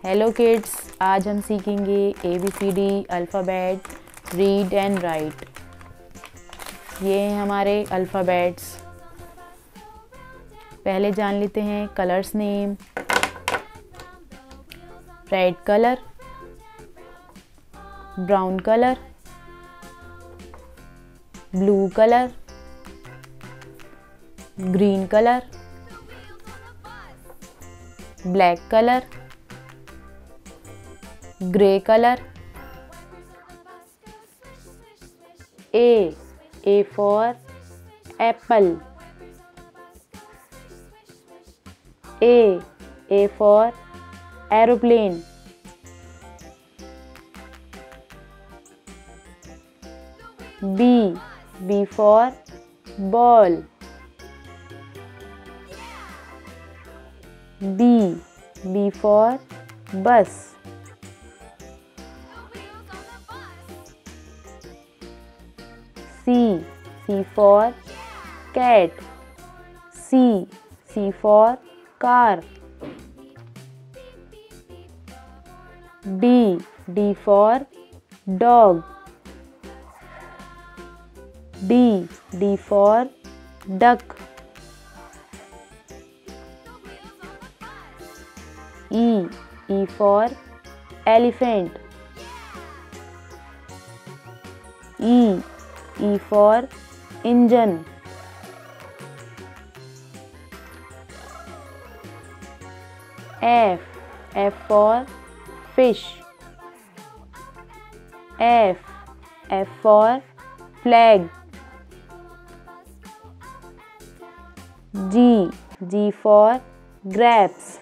Hello kids, आज हम सीखेंगे ABCD alphabet read and write. ये हैं हमारे अल्फ़ाबेट्स। पहले जान लेते हैं colours name. Red colour, brown colour, blue colour, green colour, black colour, grey colour. A for apple. A for aeroplane. B for ball. B for bus. C for cat. C for car. D for dog. D for duck. E for elephant. E for engine. F for fish. F for flag. G for grapes.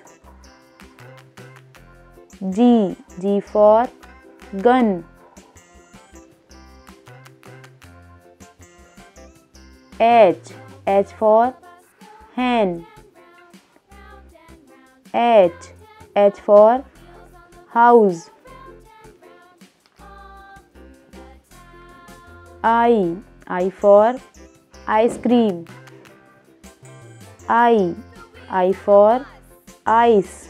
G for gun. H for hen. H for house. I for ice cream. I for ice.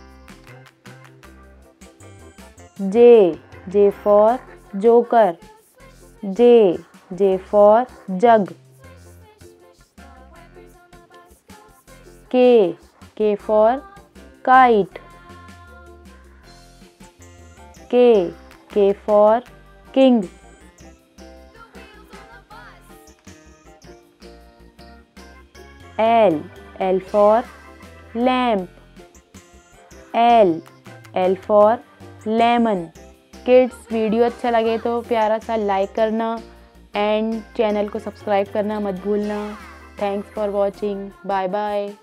J for joker. J for jug. K for kite. K for king. L for lamp. L for lemon। Kids, video अच्छा लगे तो प्यारा सा like करना and channel को subscribe करना मत भूलना। Thanks for watching. Bye bye.